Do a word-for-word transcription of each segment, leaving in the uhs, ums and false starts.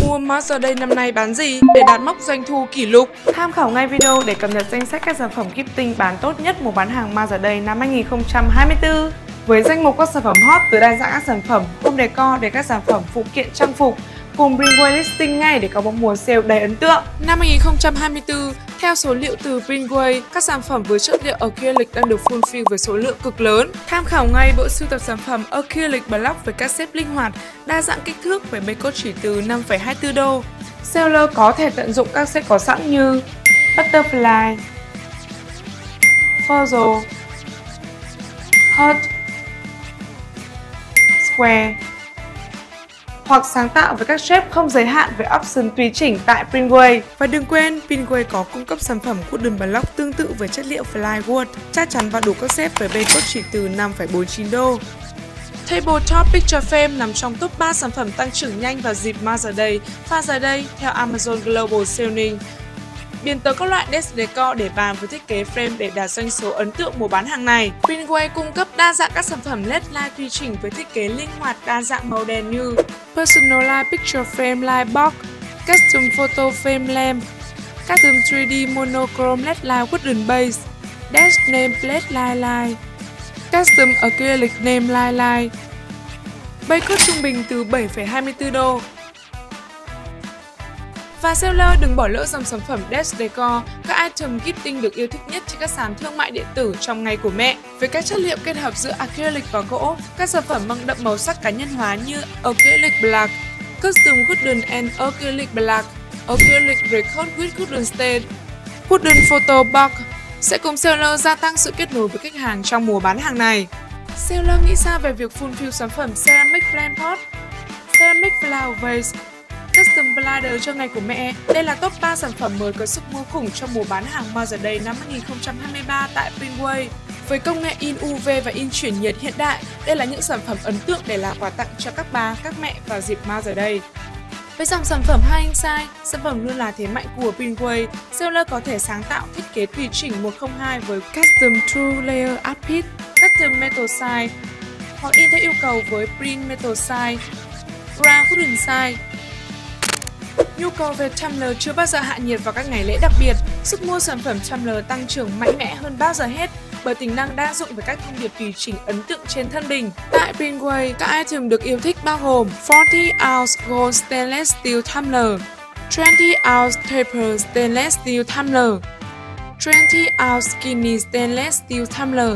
mua Mother's Day năm nay bán gì để đạt mốc doanh thu kỷ lục. Tham khảo ngay video để cập nhật danh sách các sản phẩm gifting bán tốt nhất mùa bán hàng Mother's Day năm hai nghìn không trăm hai mươi tư. Với danh mục các sản phẩm hot từ đa dạng các sản phẩm home decor đến các sản phẩm phụ kiện trang phục, cùng Bringway listing ngay để có một mùa sale đầy ấn tượng. Năm hai nghìn không trăm hai mươi tư, theo số liệu từ Bringway, các sản phẩm với chất liệu acrylic đang được fulfill với số lượng cực lớn. Tham khảo ngay bộ sưu tập sản phẩm acrylic block với các xếp linh hoạt, đa dạng kích thước với mấy cốt chỉ từ năm phẩy hai mươi tư đô. Seller có thể tận dụng các set có sẵn như Butterfly, Fuzzle, Heart, Square, hoặc sáng tạo với các shape không giới hạn với option tùy chỉnh tại Bringway. Và đừng quên, Bringway có cung cấp sản phẩm wooden block tương tự với chất liệu plywood, chắc chắn và đủ các xếp với base cốt chỉ từ năm phẩy bốn mươi chín đô. Tabletop Picture Frame nằm trong top ba sản phẩm tăng trưởng nhanh vào dịp Mother's Day, và giờ đây theo Amazon Global Selling. Biến tấu các loại desk decor để bàn với thiết kế frame để đạt doanh số ấn tượng mùa bán hàng này. Bringway cung cấp đa dạng các sản phẩm led light tùy chỉnh với thiết kế linh hoạt đa dạng màu đèn như Personalized Picture Frame Light Box, Custom Photo Frame Lamp, Custom three D Monochrome led light Wooden Base, Desk Name Plate Light Light, Custom Acrylic Name Light Light. Base cốt trung bình từ bảy phẩy hai mươi tư đô. Và seller đừng bỏ lỡ dòng sản phẩm desk decor, các item gifting được yêu thích nhất trên các sàn thương mại điện tử trong ngày của mẹ. Với các chất liệu kết hợp giữa acrylic và gỗ, các sản phẩm mang đậm màu sắc cá nhân hóa như acrylic black, custom wooden and acrylic black, acrylic record with wooden stain, wooden photo box sẽ cùng seller gia tăng sự kết nối với khách hàng trong mùa bán hàng này. Seller nghĩ sao về việc fulfill sản phẩm ceramic plant pot, ceramic flower vase, custom bladder cho ngày của mẹ? Đây là top ba sản phẩm mới có sức mua khủng trong mùa bán hàng Mother's Day năm hai nghìn không trăm hai mươi ba tại Bringway. Với công nghệ in u vê và in chuyển nhiệt hiện đại, đây là những sản phẩm ấn tượng để là quà tặng cho các bà, các mẹ vào dịp Mother's Day. Với dòng sản phẩm hai inch size, sản phẩm luôn là thế mạnh của Bringway. Seller có thể sáng tạo thiết kế tùy chỉnh một không hai với custom two layer art piece, custom metal size, hoặc in theo yêu cầu với print metal size, ground wooden size. Nhu cầu về tumbler chưa bao giờ hạ nhiệt vào các ngày lễ đặc biệt. Sức mua sản phẩm tumbler tăng trưởng mạnh mẽ hơn bao giờ hết bởi tính năng đa dụng với các thông điệp tùy chỉnh ấn tượng trên thân bình. Tại Bringway, các item được yêu thích bao gồm forty ounce gold stainless steel tumbler, twenty ounce taper stainless steel tumbler, twenty ounce skinny stainless steel tumbler,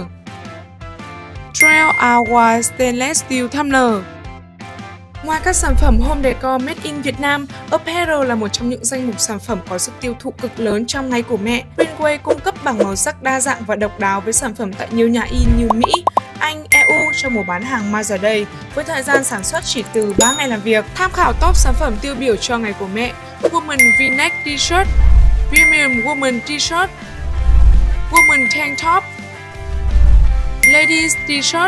twelve ounce wide stainless steel tumbler. Ngoài các sản phẩm home decor made in Việt Nam, apparel là một trong những danh mục sản phẩm có sức tiêu thụ cực lớn trong ngày của mẹ. Bringway cung cấp bảng màu sắc đa dạng và độc đáo với sản phẩm tại nhiều nhà in như Mỹ, Anh, e u cho mùa bán hàng Mother's Day với thời gian sản xuất chỉ từ ba ngày làm việc. Tham khảo top sản phẩm tiêu biểu cho ngày của mẹ: Woman V-neck T-shirt, Premium Woman T-shirt, Woman Tank Top, Ladies T-shirt.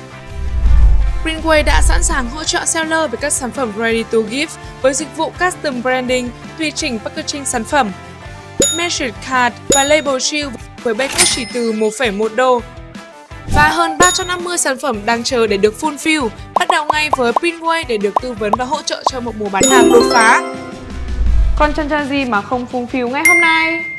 Bringway đã sẵn sàng hỗ trợ seller về các sản phẩm ready to gift với dịch vụ custom branding, tùy chỉnh packaging sản phẩm, measured card và label shield với base code chỉ từ một phẩy một đô. Và hơn ba trăm năm mươi sản phẩm đang chờ để được fulfill. Bắt đầu ngay với Bringway để được tư vấn và hỗ trợ cho một mùa bán hàng đột phá. Còn chân chân gì mà không fulfill ngay hôm nay?